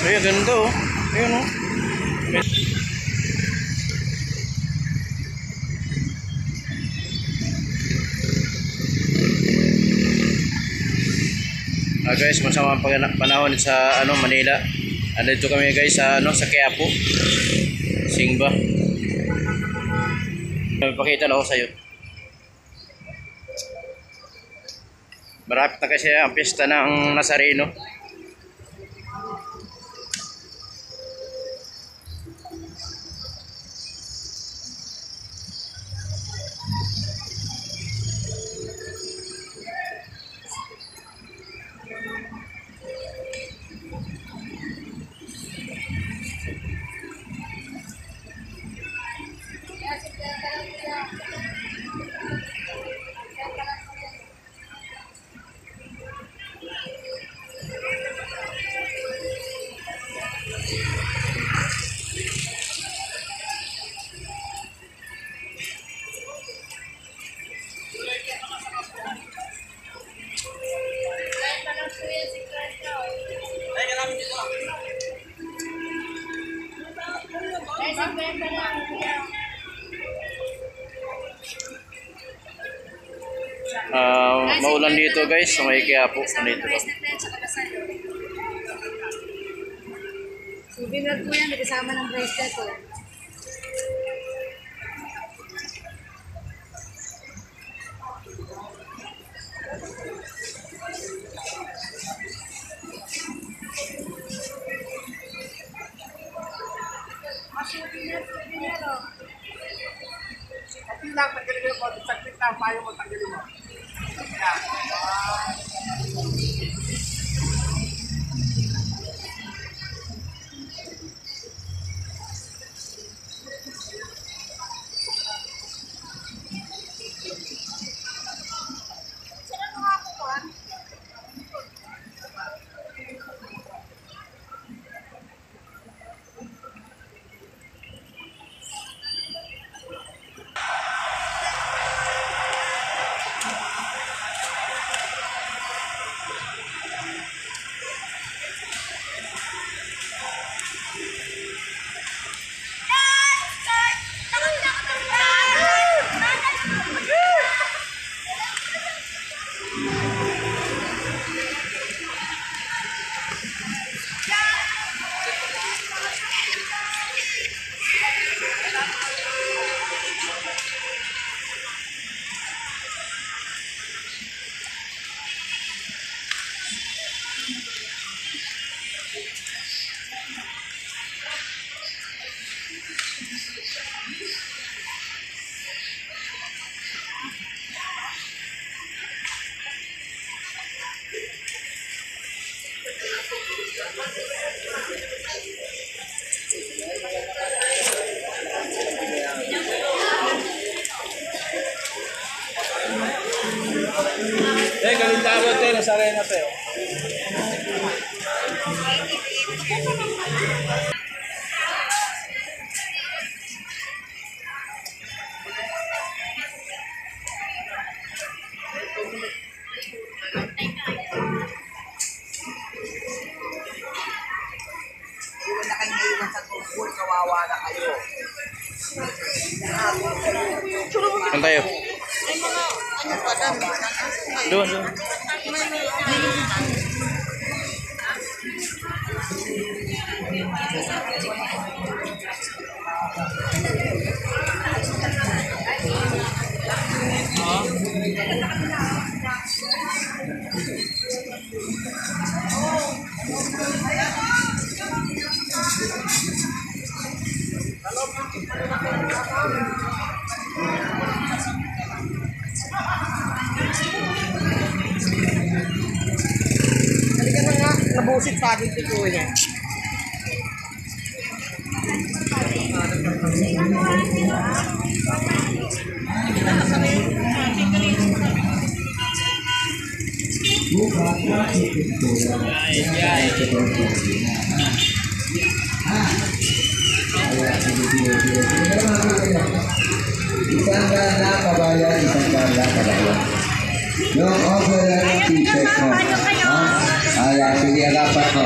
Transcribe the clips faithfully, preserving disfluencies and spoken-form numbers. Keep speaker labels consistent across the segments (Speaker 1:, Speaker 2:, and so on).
Speaker 1: Ay, ganda oh. Ayun oh. Ah guys, masama ang panahon sa ano Manila. Andito kami guys sa ano sa Quiapo. Singba. Ipakita lang ako sa iyo. Marapit na kasi ang piyesta ng Nazareno. Uh, maulan dito guys, sa may Quiapo dito.
Speaker 2: Souvenir po yan, kasama ng bracelet ko. Souvenir, souvenir o. Pati lang, tanggalin mo. Saglit lang, payo mo, tanggalin mo.
Speaker 1: Eh, galing dapat tayo, nasa arena tayo.
Speaker 3: Iwan na kayo naiwan sa tungkol, kawawa na kayo.
Speaker 1: Saan tayo? Doon, doon.
Speaker 3: Halika na nga, nabusit sa akin si Kuya.
Speaker 4: Isang gala kabayan, isang gala kabayan. Yung offer ng t-shirt mo. Ah, sige, agapan mo.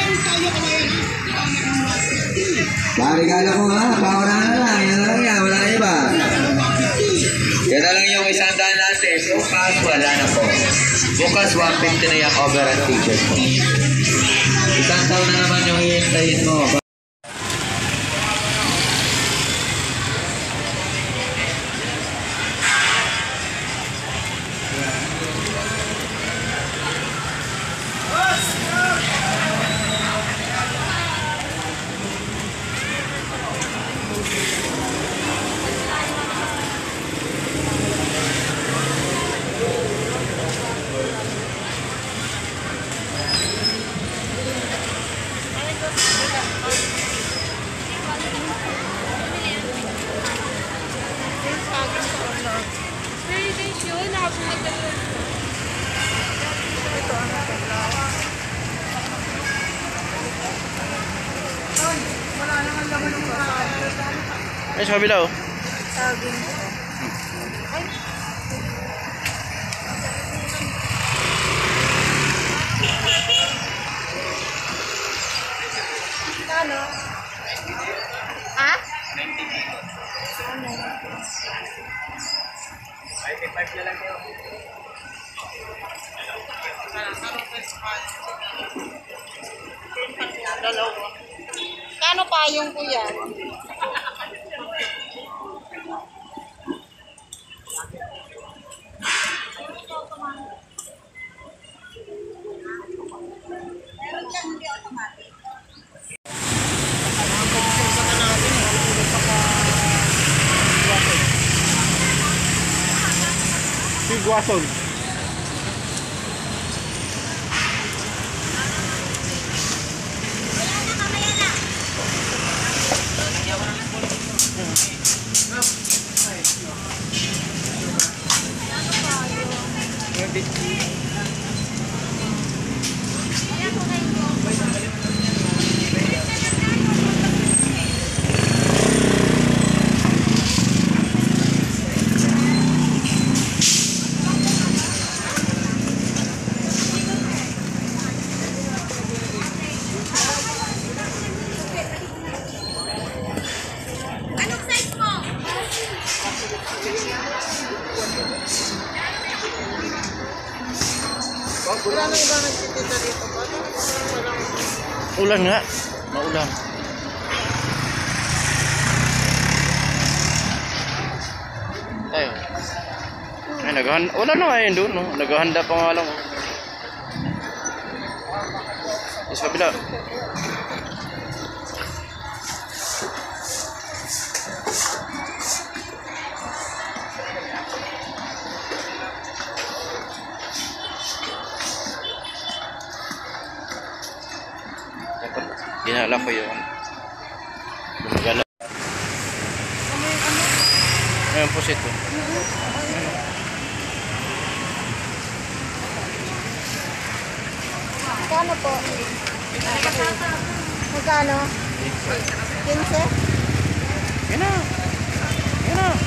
Speaker 4: Marigalo ko ha, pauna na lang. Yan na lang yan, wala na iba. Yan na lang yung isang daan natin. Bukas, wala na po. Bukas, one fifty na yung over at t-shirt mo. Isang taon na naman yung hihintayin mo.
Speaker 1: Ay, sa kabila oh.
Speaker 2: Ano? Ha? Kano payong ko yan?
Speaker 3: Meron dyan, hindi automatic.
Speaker 1: Bigwason.
Speaker 2: Anong size mo?
Speaker 3: Wala na iba nagtitita dito pa. Walang
Speaker 1: Ulan nga. Maulan. Tayo. Ay, naghahanda. Wala na nga yun doon. No? Naghahanda pa nga lang. Sa kabila. Dapat dinala ko yun. Gumagala. Ngayon po sito.
Speaker 2: Magkano po? Magkano? quince?
Speaker 1: Yan na. Yan na.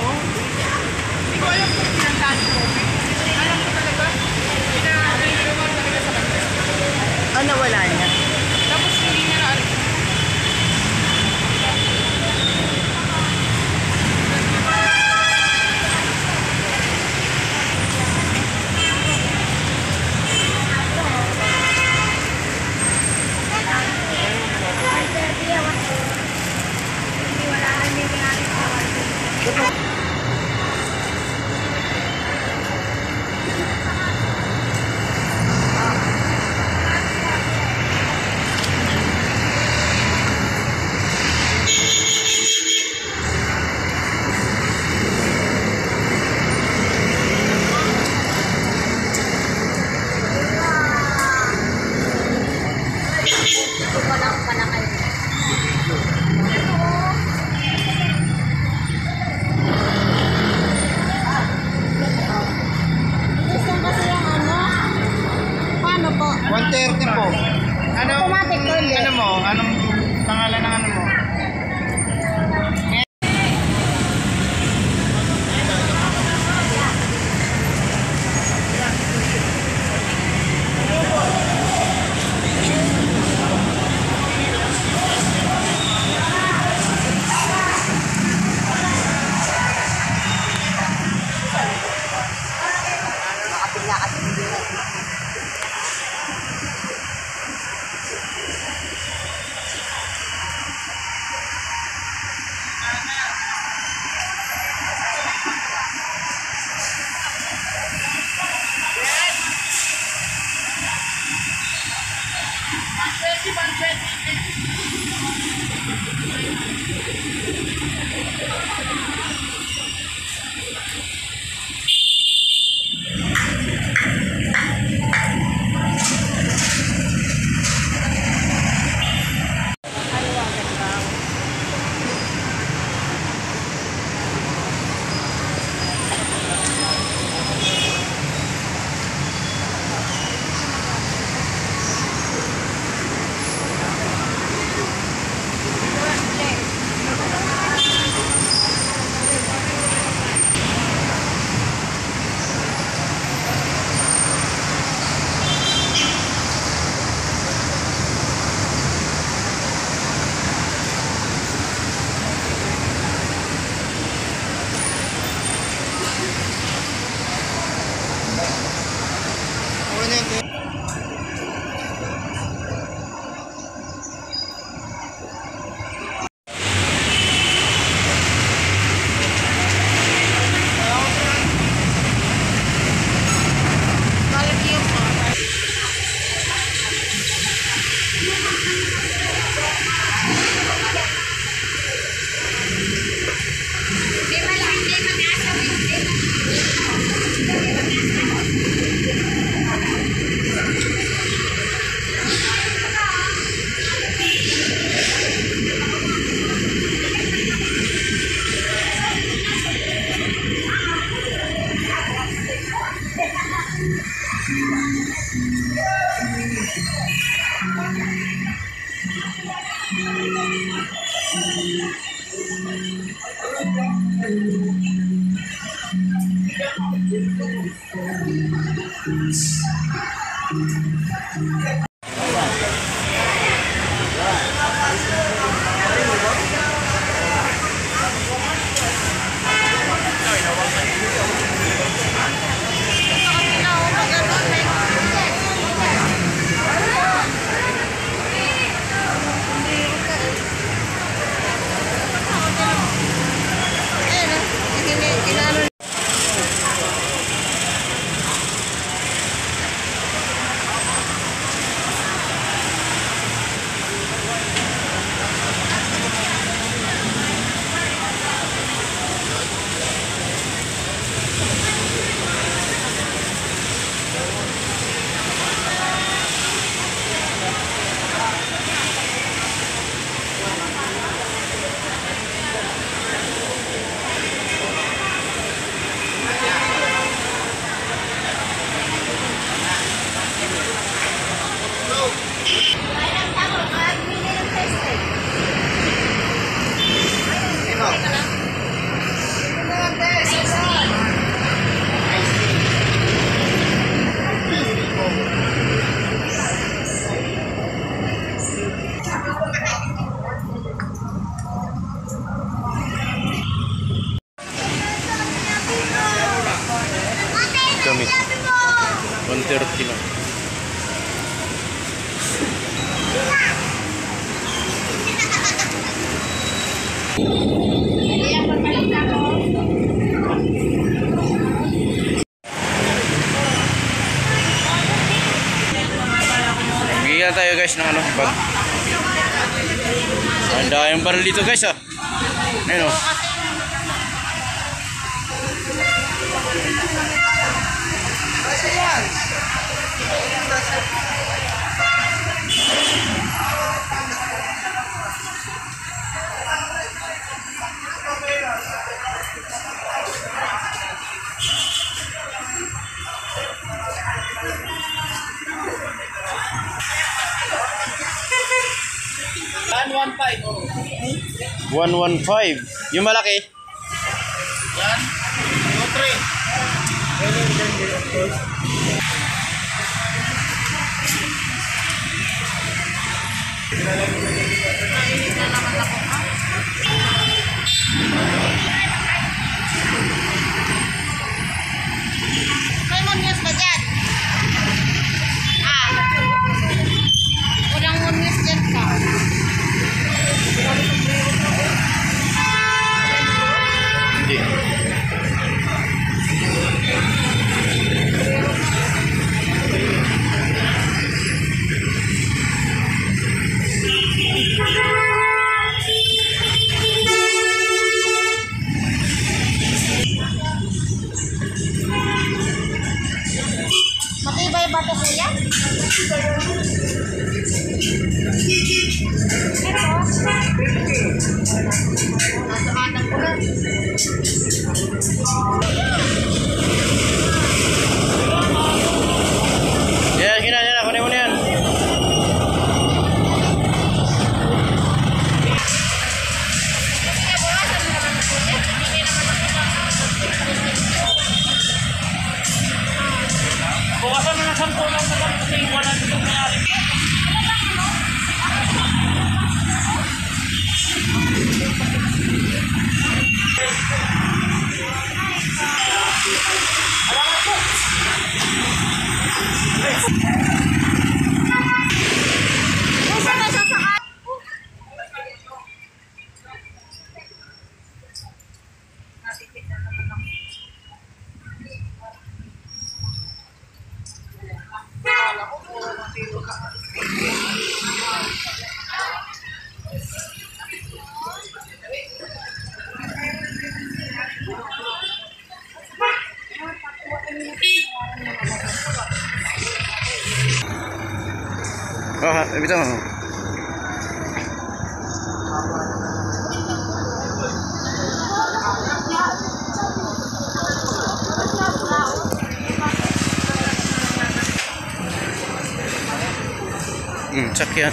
Speaker 3: oh. Hindi ko alam kung pinantaan ko. Alam ko talaga. Pinantaan ko talaga sa kanya.
Speaker 2: Ah, nawala niya.
Speaker 3: Tapos hindi niya na alam.
Speaker 2: Gusto kasi yung ano? Paano po?
Speaker 3: one thirty po. Ano?
Speaker 2: Automatic po ulit.
Speaker 3: Ano mo? Anong pangalan ng ano mo?
Speaker 1: one thirty lang. Bigyan tayo guys ng ano, bag. Ang dayang baril dito guys ah. Ayun oh. one one five. Yung malaki?
Speaker 3: Yan. two three.
Speaker 2: May munyos ba dyan? Ah. Walang munyos dyan ka.
Speaker 1: Hindi.
Speaker 2: Matibay ba ito kuya? Nasa kanan ko lang.
Speaker 1: Yan, kina, yan. Kunin mo na yan.
Speaker 3: Bukasan mo ng sampo lang na lang kasi wala dito nangyari.
Speaker 2: Isa na sa saka.
Speaker 1: Oh, ha, bitaw mo. Hmm, sakyan.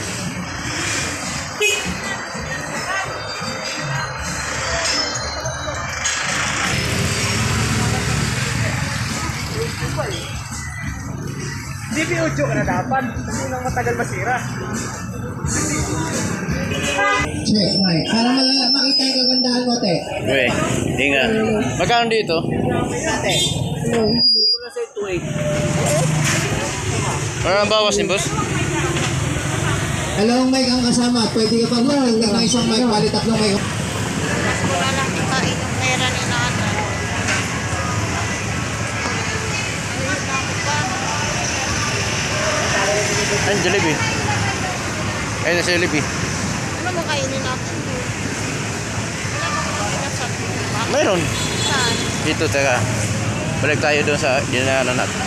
Speaker 3: D P ocho ka na dapat. Kasi nang matagal masira.
Speaker 5: Check, Mike. Para malala, makita yung kagandahan mo, te.
Speaker 1: Uy, hindi nga. Magkano dito?
Speaker 5: Ate.
Speaker 1: Ano ang bawas ni boss?
Speaker 5: Dalawang mic ang kasama. Pwede ka pag magdagdag ng isang mic, palit tatlong mic.
Speaker 2: Wala lang ikain yung pera ni nanay. Ayun na ako pa.
Speaker 1: Ay, Jollibee. Ayun na si Jollibee.
Speaker 2: Ano mo kainin natin? Wala bang mga pinasan?
Speaker 1: Mayroon.
Speaker 2: Saan?
Speaker 1: Dito, teka. Balik tayo doon sa dinaanan natin.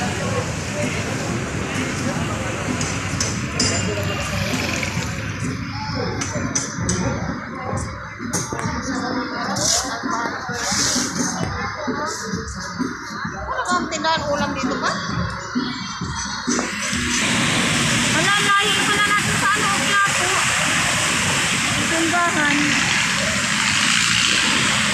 Speaker 2: Wala kang tindahan ulam dito ba? Wala, layo pala natin sa ano, plato. Tindahan.